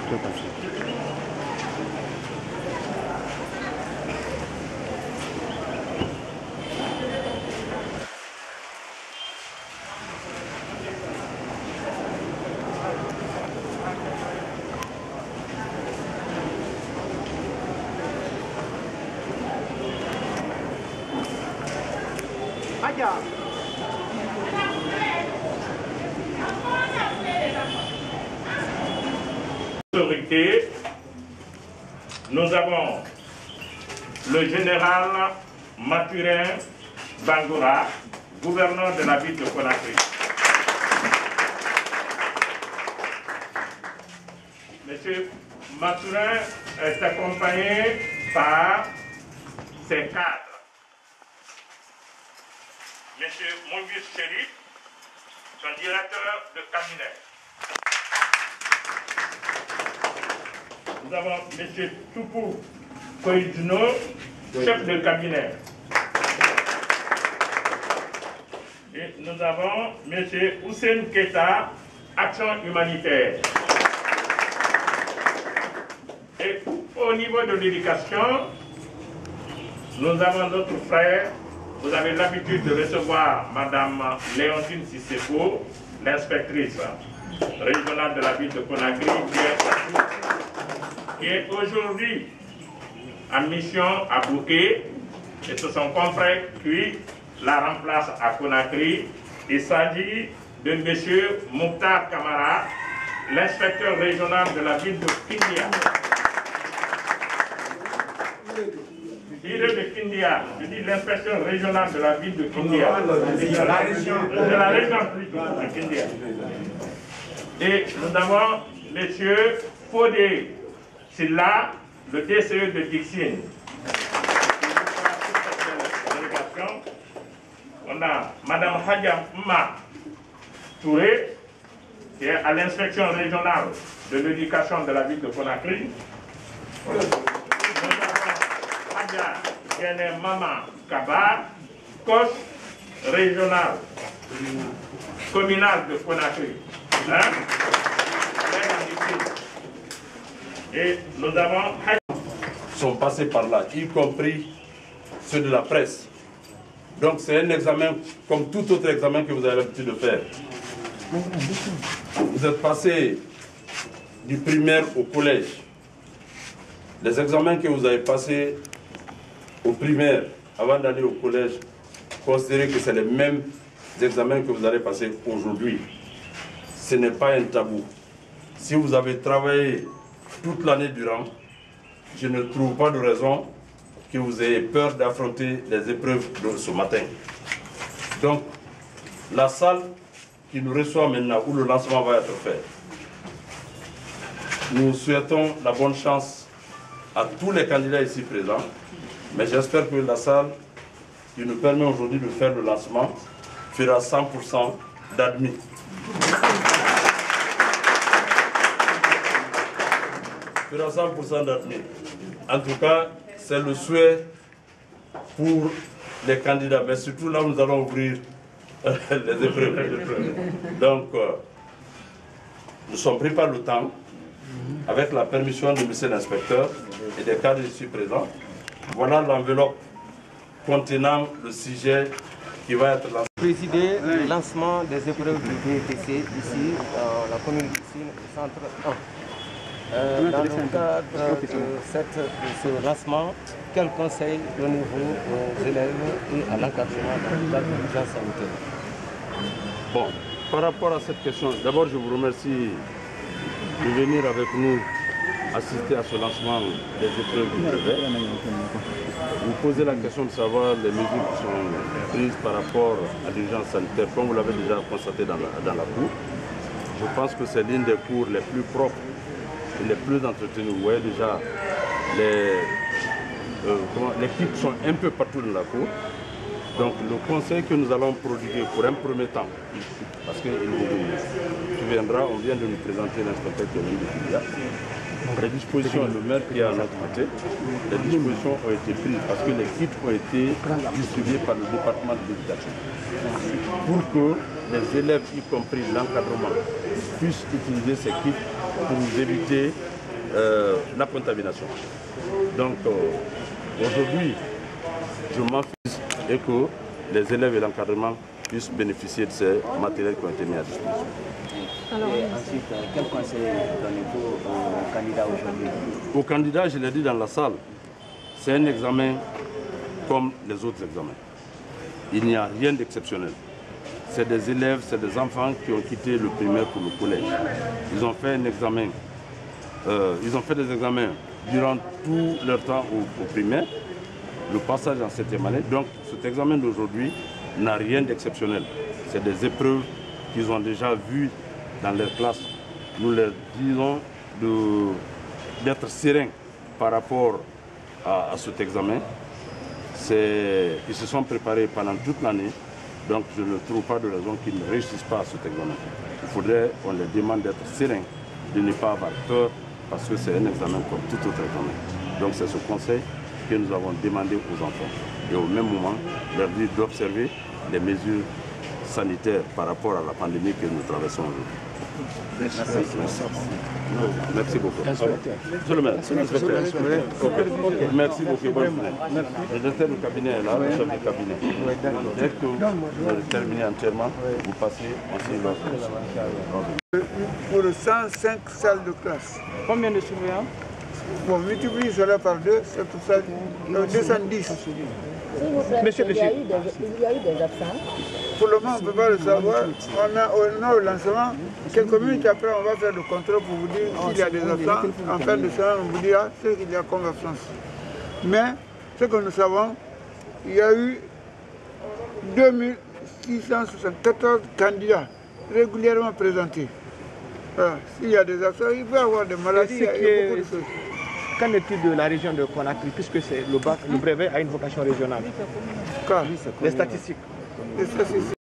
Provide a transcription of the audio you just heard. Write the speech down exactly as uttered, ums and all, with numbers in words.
Tout à fait. Autorité, nous avons le général Mathurin Bangoura, gouverneur de la ville de Conakry. Monsieur Mathurin est accompagné par ses cadres. Monsieur Maurice Chérif, son directeur de cabinet. Nous avons M. Toupou Koïdino, chef de cabinet. Et nous avons M. Hussein Keta, action humanitaire. Et au niveau de l'éducation, nous avons notre frère. Vous avez l'habitude de recevoir Mme Léontine Sisseko, l'inspectrice régionale de la ville de Conakry, qui est, qui est aujourd'hui en mission à Bouquet, et c'est son confrère qui la remplace à Conakry. Il s'agit de M. Mouktar Kamara, l'inspecteur régional de la ville de Kindia. Il est de Kindia, je dis l'inspecteur régional de la ville de Kindia. De la région, de la région de Kindia. Et nous avons M. Fodé Silla, le D C E de Dixine. On a Mme Hadja Mma Touré, qui est à l'inspection régionale de l'éducation de la ville de Conakry. Nous avons Hadja Gene Mama Kaba, coach régional, communal de Conakry. Hein? Et nous avons sont passés par là, y compris ceux de la presse. Donc c'est un examen comme tout autre examen que vous avez l'habitude de faire. Vous êtes passé du primaire au collège. Les examens que vous avez passés au primaire avant d'aller au collège, considérez que c'est les mêmes examens que vous allez passer aujourd'hui. Ce n'est pas un tabou. Si vous avez travaillé toute l'année durant, je ne trouve pas de raison que vous ayez peur d'affronter les épreuves de ce matin. Donc, la salle qui nous reçoit maintenant, où le lancement va être fait, nous souhaitons la bonne chance à tous les candidats ici présents, mais j'espère que la salle qui nous permet aujourd'hui de faire le lancement fera cent pour cent d'admis. Fera cent pour cent d'admis. En tout cas, c'est le souhait pour les candidats, mais surtout là, nous allons ouvrir les épreuves. Donc, euh, nous sommes pris par le temps, avec la permission de monsieur l'inspecteur et des cadres ici présents. Voilà l'enveloppe contenant le sujet qui va être lancé. Présider le lancement des épreuves du B T C ici, dans la commune d'Ixine, au centre un. Euh, dans le cadre de, cette, de ce lancement, quel conseil donnez-vous aux élèves et à l'encadrement dans le cadre de l'urgence sanitaire? Bon, par rapport à cette question, d'abord je vous remercie de venir avec nous assister à ce lancement des épreuves du brevet. Vous posez la question de savoir les mesures qui sont prises par rapport à l'urgence sanitaire, comme vous l'avez déjà constaté dans la, dans la cour. Je pense que c'est l'une des cours les plus propres et les plus entretenues. Vous voyez déjà, les, euh, comment, les kits sont un peu partout dans la cour. Donc le conseil que nous allons prodiguer pour un premier temps, parce que tu viendras, on vient de nous présenter l'inspecteur qui est venu de Fidia. Les dispositions, le maire qui est à notre côté, les dispositions ont été prises parce que les kits ont été distribués par le département de l'éducation. Pour que les élèves, y compris l'encadrement, puissent utiliser ces kits pour nous éviter euh, la contamination. Donc euh, aujourd'hui, je m'en fiche et que les élèves et l'encadrement puissent bénéficier de ces matériels qui ont été mis à disposition. Alors, et ensuite, quel conseil donnez-vous aux candidats aujourd'hui? Aux candidats, je l'ai dit dans la salle, c'est un examen comme les autres examens. Il n'y a rien d'exceptionnel. C'est des élèves, c'est des enfants qui ont quitté le primaire pour le collège. Ils ont fait un examen, euh, ils ont fait des examens durant tout leur temps au, au primaire, le passage en septième année. Donc cet examen d'aujourd'hui n'a rien d'exceptionnel. C'est des épreuves qu'ils ont déjà vues dans leur classe. Nous leur disons d'être sereins par rapport à, à cet examen. Ils se sont préparés pendant toute l'année. Donc je ne trouve pas de raison qu'ils ne réussissent pas à cet examen. Il faudrait qu'on leur demande d'être sereins, de ne pas avoir peur, parce que c'est un examen comme tout autre examen. Donc c'est ce conseil que nous avons demandé aux enfants. Et au même moment, leur dire d'observer les mesures sanitaires par rapport à la pandémie que nous traversons aujourd'hui. Merci. Merci. Merci beaucoup. Monsieur le maire. Merci beaucoup. Bonne journée. Le directeur du cabinet est là, le chef du cabinet. Dès que vous terminez entièrement, vous passez ensuite l'autre. Pour cent cinq salles de classe. Combien de surveillants? Bon, multiplie cela par deux, c'est pour ça deux cent dix. Monsieur, il, y a eu des, il y a eu des absents. Pour le moment, on ne peut pas le savoir. On a, on a au lancement, quelques minutes après, on va faire le contrôle pour vous dire s'il y a des absents. En fin de semaine, on vous dira ce qu'il y a comme absence. Mais, ce que nous savons, il y a eu deux mille six cent soixante-quatorze candidats régulièrement présentés. Voilà. S'il y a des absents, il peut y avoir des maladies, il y a, il y a beaucoup de choses. Qu'en est-il de la région de Conakry, puisque c'est le bac, le brevet a une vocation régionale? Car, Les statistiques. les statistiques.